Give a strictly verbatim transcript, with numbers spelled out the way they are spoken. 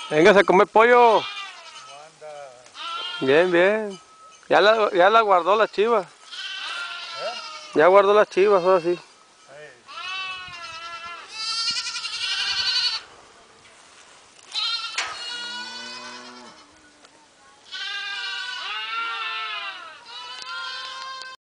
Véngase a comer pollo. Bien, bien. Ya la, ya la guardó la chiva. Ya guardó las chivas, ahora sí.